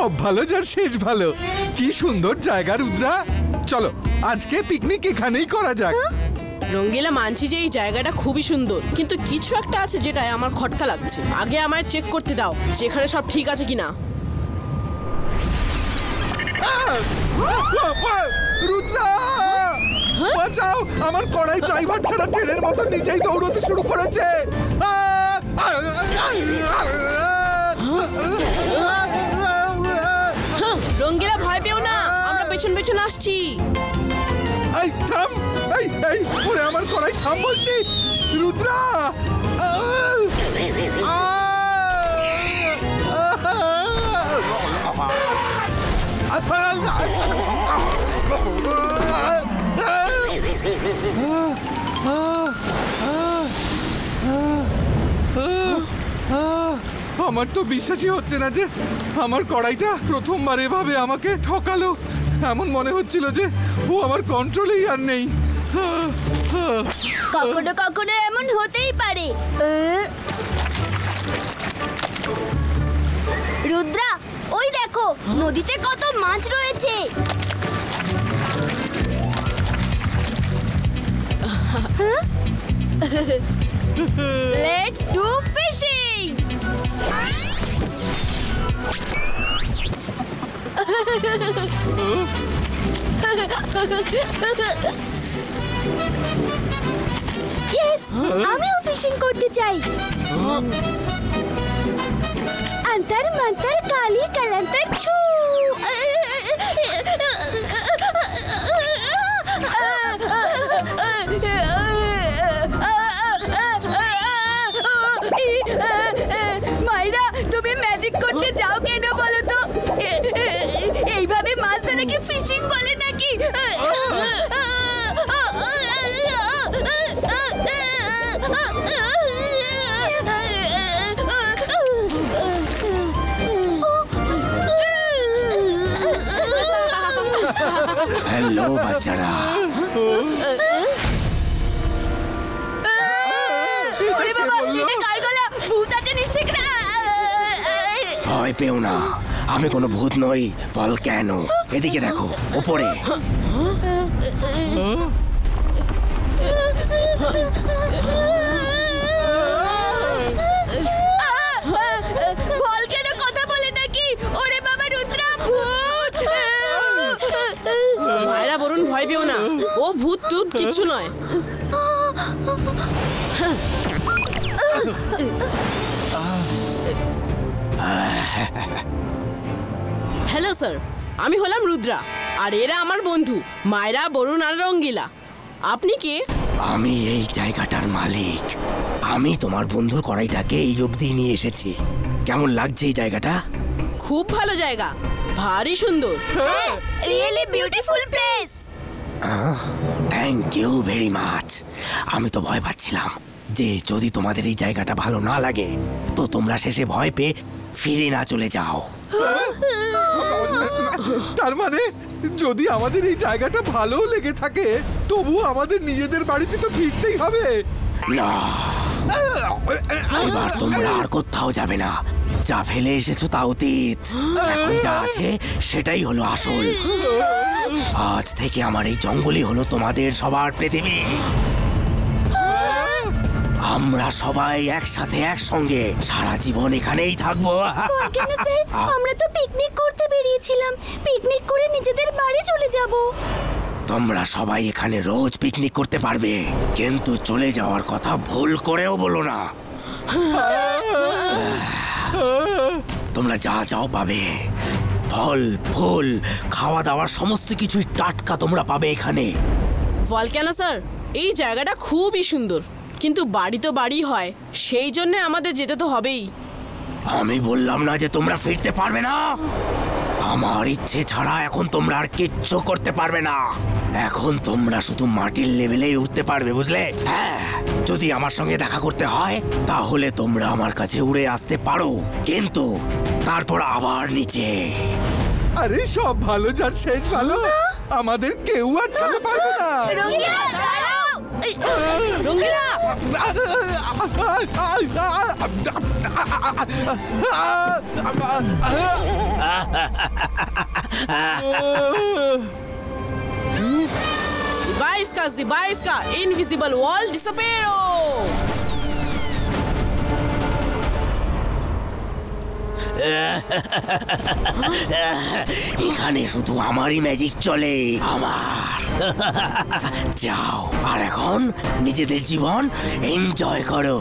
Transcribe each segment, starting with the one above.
সব ভালো যার শেষ ভালো। কি সুন্দর জায়গা রুদ্রা, চলো আজকে পিকনিক এখানেই করা যাক। রঙ্গিলা, মানছি যে এই জায়গাটা খুবই সুন্দর, কিন্তু কিছু একটা আছে যেটা আমার খটকা লাগছে। আগে আমায় চেক করতে দাও যেখানে সব ঠিক আছে কিনা। রুদ্রা বাঁচাও, আমার কড়াই ড্রাইভার ছাড়া ট্রেনের মতো নিজেই দৌড়তে শুরু করেছে। রঙ্গিলা, ভয় পেও না, আমরা পেছন পেছন আসছি। এই থাম, এই ওরে আমার কড়াই থাম বলছি। রুদ্রা আমার তো বিশ্বাসই হচ্ছে না যে আমার কড়াইটা প্রথমবার এভাবে আমাকে ঠকালো। এমন মনে হচ্ছিল যে ও আমার কন্ট্রোলেই আর নেই। কখনো কখনো এমন হতেই পারে। রুদ্রা, ওই দেখো নদীতে কত মাছ রয়েছে। Let's do fishing. ইয়েস, আমিও ফিশিং করতে চাই। अंतर मंतर काली कलंतर छू। মাইরা, তুমি ম্যাজিক করতে যাও কেন বলো তো? এইভাবে মাছ ধরে কি ফিশিং বলে নাকি? হ্যালো বাচ্চারা, ওরে বাবা, এটা কার গলা? ভূত আছে নিশ্চয়ই। ভয় পেও না, আমি কোনো ভূত নই। বল কেন? এদিকে দেখো, উপরে। বল কেন কথা বলে নাকি? ওরে বাবা, রুদ্রা ভূত। মায়েরা বরুণ, ভয় পেও না, ও ভূত টুত কিচ্ছু নয়। হ্যালো স্যার, আমি হলাম রুদ্রা, আর এরা আমার বন্ধু মায়েরা, বরুণ আর রঙ্গিলা। আপনি কে? আমি এই জায়গাটার মালিক। আমি তোমার বন্ধুর কড়াইটাকে এই অবধি নিয়ে এসেছি। কেমন লাগছে এই জায়গাটা? খুব ভালো জায়গা, ভারী সুন্দর। Really beautiful place. Thank you very much. আমি তো ভয় পাচ্ছিলাম যে যদি তোমাদের এই জায়গাটা ভালো না লাগে তো তোমরা শেষে ভয় পেয়ে ফিরে না চলে যাও। তার মানে যদি আমাদের এই জায়গাটা ভালো লেগে থাকে তবু আমাদের নিজেদের বাড়িতে তো ফিরতেই হবে। না, এবার তোমরা আর কোথাও যাবে না। যা ফেলে এসেছো তা অতীত। এখন যা আছে সেটাই হলো আসল। আজ থেকে আমার এই জঙ্গলই হলো তোমাদের সবার পৃথিবী। আমরা সবাই একসাথে একসঙ্গে সারা জীবন এখানেই থাকবো। আমরা তো পিকনিক করতে বেরিয়েছিলাম, পিকনিক করে নিজেদের বাড়ি চলে যাব। তোমরা সবাই এখানে রোজ পিকনিক করতে পারবে, কিন্তু চলে যাওয়ার কথা ভুল করেও বলো না। তোমরা যা যাও পাবে, ফল ফুল খাওয়া দাওয়ার সমস্ত কিছুই টাটকা তোমরা পাবে এখানে। ফল কেন স্যার, এই জায়গাটা খুবই সুন্দর, কিন্তু বাড়ি তো বাড়ি হয়, সেই জন্য আমাদের যেতে তো হবেই। আমি বললাম না যে তোমরা ফিরতে পারবে না? আমার ইচ্ছে ছাড়া এখন তোমরা আর কিচ্ছু করতে পারবে না। এখন তোমরা শুধু মাটির লেভেলেই উঠতে পারবে, বুঝলে? হ্যাঁ, যদি আমার সঙ্গে দেখা করতে হয় তাহলে তোমরা আমার কাছে উড়ে আসতে পারো, কিন্তু তারপর আবার নিচে। আরে সব ভালো যার শেষ ভালো, আমাদের কেউ আটকাতে পারবে না। রঙ্গিলা, দাঁড়াও। রঙ্গিলা Zibaiska, invisible wall disappear! এখানে শুধু আমারই ম্যাজিক চলে, আমার। যাও আর এখন নিজেদের জীবন এনজয় করো।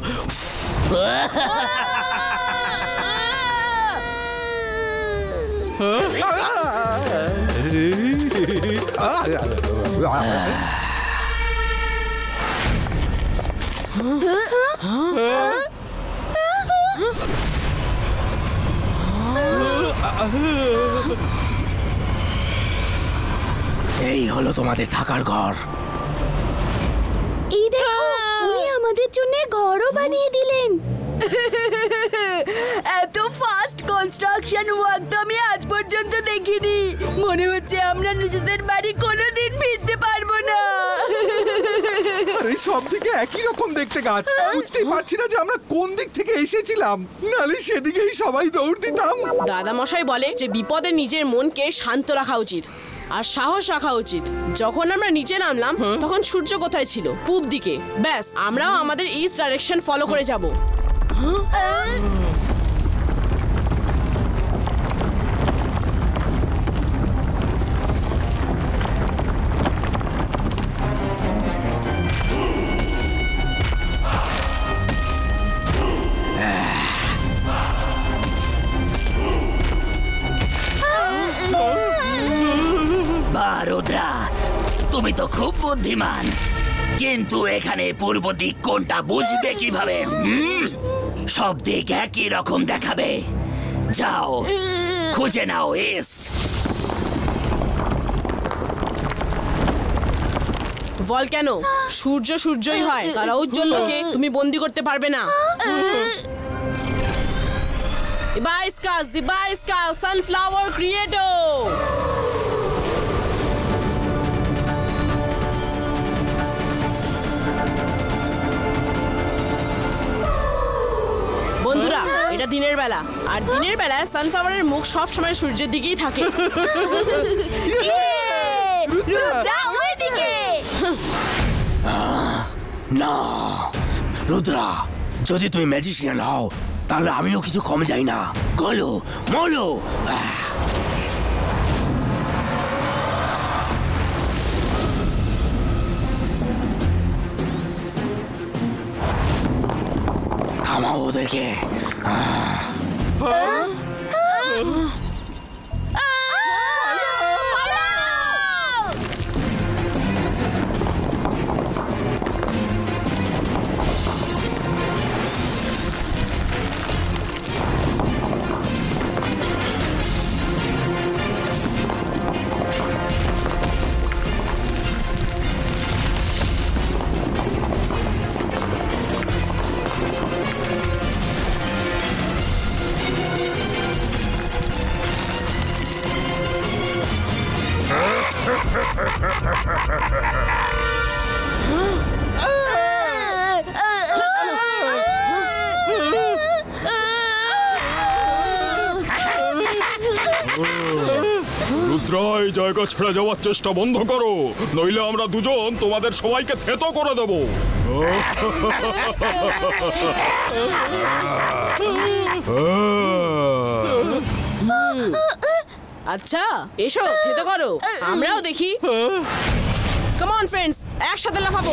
এই হলো তোমাদের থাকার ঘর। এই দেখো, উনি আমাদের জন্য ঘরও বানিয়ে দিলেন। এত ফাস্ট কনস্ট্রাকশন ওয়ার্ক তো আমি আজ পর্যন্ত দেখিনি। মনে হচ্ছে আমরা নিজেদের বাড়ি কোনোদিন ফিরতে পারবো না। আরে সব দিকে একই রকম দেখতে গাছ, বুঝতেই পারছি না যে আমরা কোন দিক থেকে এসেছিলাম, নালে সেদিকেই সবাই দৌড় দিতাম। দাদা মশাই বলে যে বিপদে নিজের মনকে শান্ত রাখা উচিত আর সাহস রাখা উচিত। যখন আমরা নিচে নামলাম তখন সূর্য কোথায় ছিল? পূব দিকে। ব্যাস, আমরাও আমাদের ইস্ট ডাইরেকশন ফলো করে যাব। রুদ্রা, তুমি তো খুব বুদ্ধিমান, কিন্তু এখানে পূর্ব দিক কোনটা বুঝবে কিভাবে? সব দিক একই রকম দেখাবে। যাও খুঁজে নাও ইস্ট। ভলক্যানো, সূর্য সূর্যই হয়, তারা উজ্জ্বলকে তুমি বন্দি করতে পারবে না। Zibaiska, sunflower creator! বন্ধুরা, এটা দিনের বেলা, আর দিনের বেলায় সানফ্লাওয়ারের মুখ সব সময় সূর্যের দিকেই থাকে। না রুদ্রা, যদি তুমি ম্যাজিশিয়ান হও তাহলে আমিও কিছু কম যাই না। গলো মলো। থামাও ওদেরকে। রুদ্রা, এই জায়গা ছেড়ে যাওয়ার চেষ্টা বন্ধ করো, নইলে আমরা দুজন তোমাদের সবাইকে থেতো করে দেব। আচ্ছা এসো, থেতো করো, আমরাও দেখি। কাম অন ফ্রেন্ডস, একসাথে লাফাবো।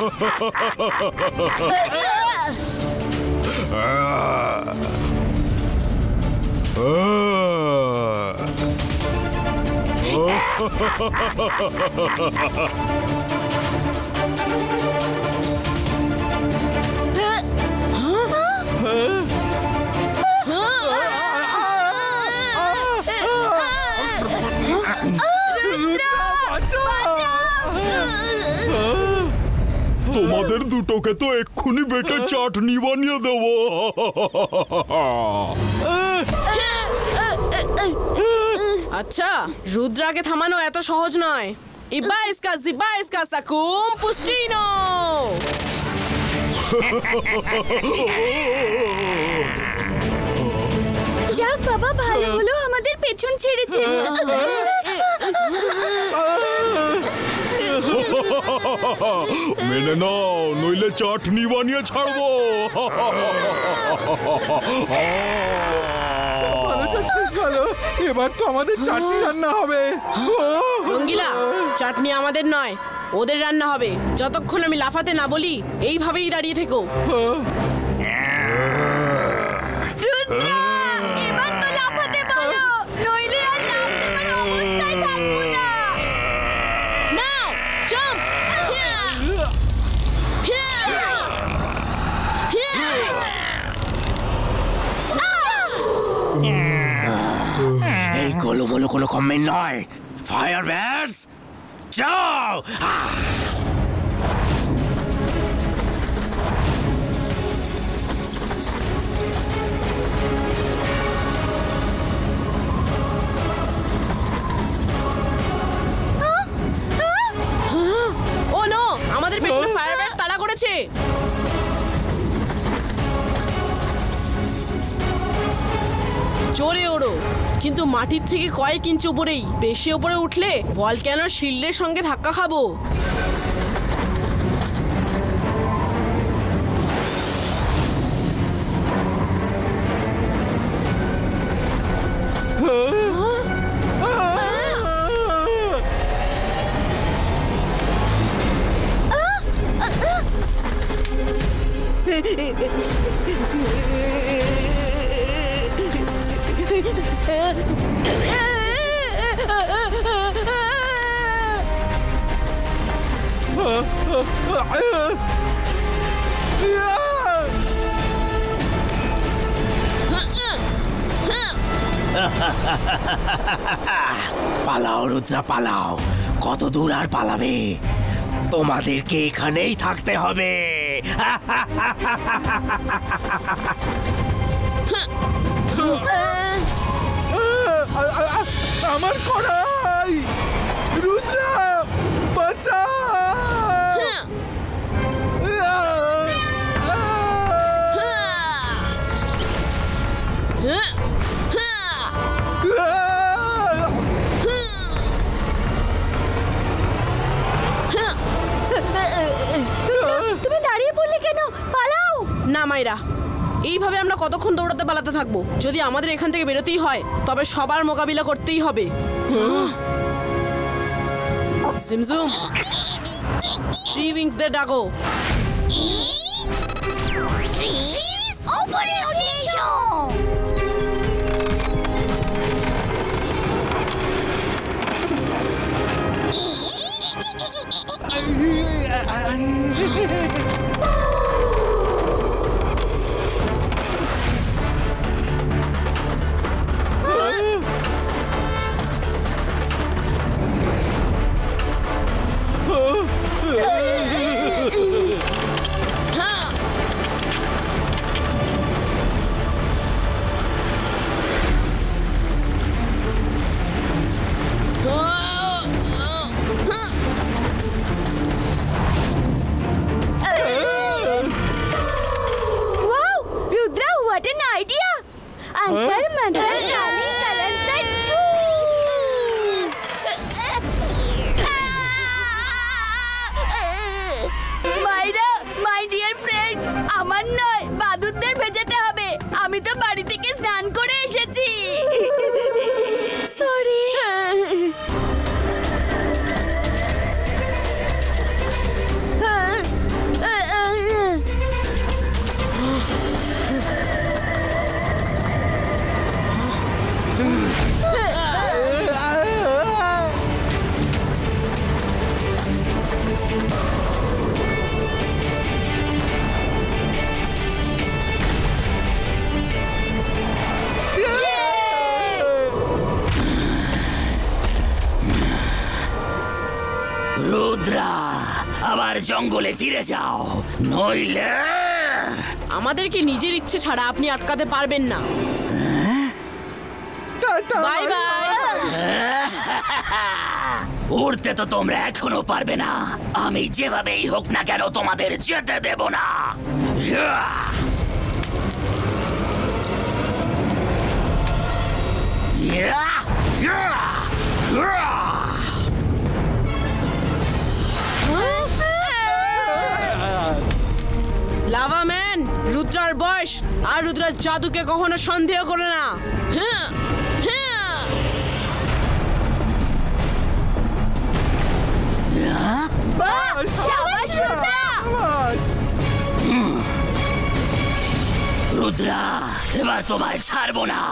তোমাদের দুটোকে তো এক্ষুনি বেটে চাটনি বানিয়ে দেবো। আচ্ছা, রুদ্রাকে থামানো এত সহজ নয়। Ibaiska sacum pustino! যাক বাবা, ভালো হলো আমাদের পেছন ছেড়েছে। মেনে নাও, নইলে চাটনি বানিয়ে ছাড়বো। এবার তো আমাদের চাটনি রান্না হবে। রঙ্গিলা, চাটনি আমাদের নয়, ওদের রান্না হবে। যতক্ষণ আমি লাফাতে না বলি এইভাবেই দাঁড়িয়ে থেকো। এবার তো লাফাতে বলো, নইলে আর লাফানোর অবস্থায় থাকবো না। Now jump! এই গোলমোলো কোনো কমেন্ট নয়। ফায়ার ব্যাটস, যাও! ও নো, আমাদের পেছনে ফায়ার ব্যাট তাড়া করেছে। জোরে ওড়ো, কিন্তু মাটির থেকে কয়েক ইঞ্চ উপরেই। বেশি উপরে উঠলে ভলক্যানোর শিল্ডের সঙ্গে ধাক্কা খাবো। পালাও রুদ্রা, পালাও। কত দূর আর পালাবে? তোমাদেরকে এখানেই থাকতে হবে। আমার কড়াই! রুদ্রা, বাঁচা! তুমি দাঁড়িয়ে পড়লে কেন? পালাও না মাইরা, এইভাবে আমরা কতক্ষণ দৌড়াতে পালাতে থাকবো? যদি আমাদের এখান থেকে বেরোতেই হয় তবে সবার মোকাবিলা করতেই হবে। সিমজুম, থ্রি উইংস দিয়ে ডাকো। উপরে উঠে এসো। अंतर मंतर काली कलंतर छू। মাইরা, মাই ডিয়ার ফ্রেন্ড, আমার নয়, বাদুরদের ভেজাতে হবে। আমি তো বাড়ি থেকে স্নান করে এসেছি। সরি। রুদ্রা, আবার জঙ্গলে ফিরে যাও, নইলে আমাদেরকে নিজের ইচ্ছে ছাড়া আপনি আটকাতে পারবেন না। Bye bye. উড়তে তো তোমরা এখনো পারবে না। আমি যেভাবেই হোক না কেন তোমাদের যেতে দেব না। লাভা ম্যান, রুদ্রার বয়স আর রুদ্রার জাদুকে কখনো সন্দেহ করে না। রুদ্রা, এবার তোমায় ছাড়বো না।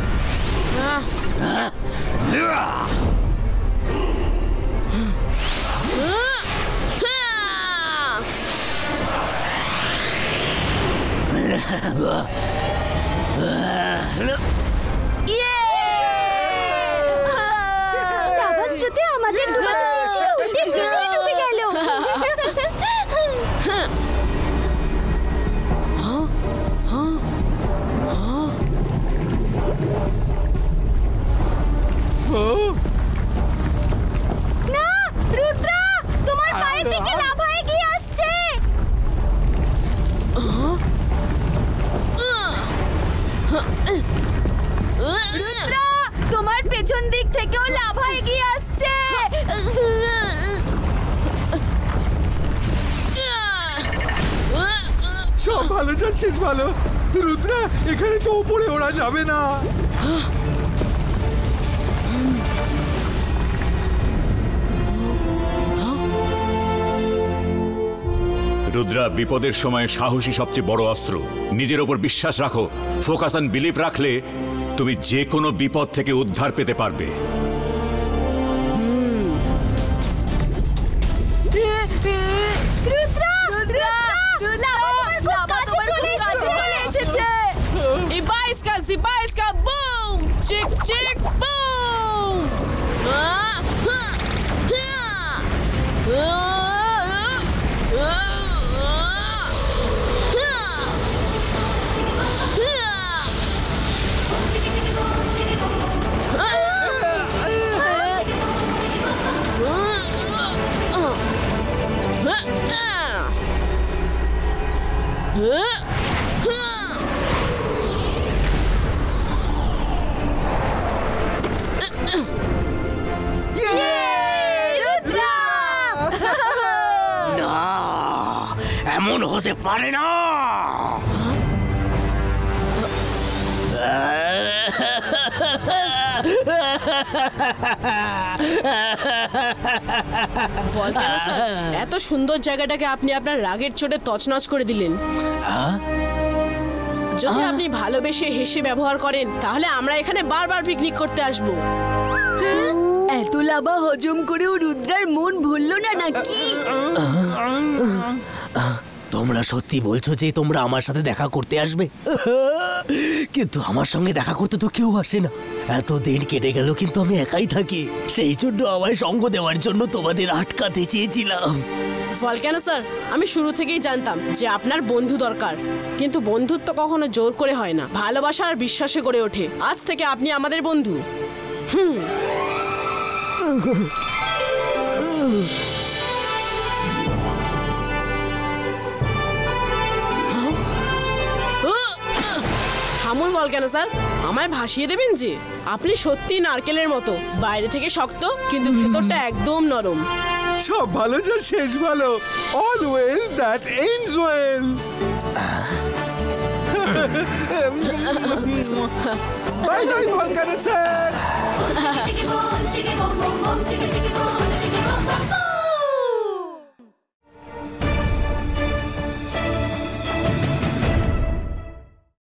আমাদের ডুবে গেল। না, রুদ্রা, তোমার পায়ের দিকে লাভা এগিয়ে আসছে। রুদ্রা, তোমার পেছন দিক থেকেও লাভা এগিয়ে আসছে। সব ভালো যাচ্ছিস ভালো। রুদ্রা, এখানে তো উপরে ওরা যাবে না। রুদ্রা, বিপদের সময় সাহসী সবচেয়ে বড় অস্ত্র। নিজের ওপর বিশ্বাস রাখো, ফোকাস অন বিলিভ রাখলে তুমি যে কোনো বিপদ থেকে উদ্ধার পেতে পারবে। এমন হতে পারে না। এত সুন্দর জায়গাটাকে আপনি আপনার রাগের চোটে তছনছ করে দিলেন। যদি আপনি ভালোবেসে হেসে ব্যবহার করেন তাহলে আমরা এখানে বারবার পিকনিক করতে আসবো। এত লাভা হজম করেও রুদ্রার মন ভুললো না নাকি? তোমরা সত্যি বলছো যে তোমরা আমার সাথে দেখা করতে আসবে? কিন্তু আমার সঙ্গে দেখা করতে তো কেউ আসে না। এত দিন কেটে গেল কিন্তু আমি একাই থাকি। সেই জন্য আমায় সঙ্গ দেওয়ার জন্য তোমাদের আটকাতে চেয়েছিলাম। ভলক্যানো স্যার, আমি শুরু থেকেই জানতাম যে আপনার বন্ধু দরকার, কিন্তু বন্ধুত্ব কখনো জোর করে হয় না, ভালোবাসা আর বিশ্বাসে গড়ে ওঠে। আজ থেকে আপনি আমাদের বন্ধু। থামুন ভলক্যানো স্যার, আমায় ভাসিয়ে দেবেন যে? আপনি সত্যি নারকেলের মতো, বাইরে থেকে শক্ত কিন্তু ভেতরটা একদম নরম। সব ভালো যার শেষ ভালো। Always that ends well. Bye bye volcano sir.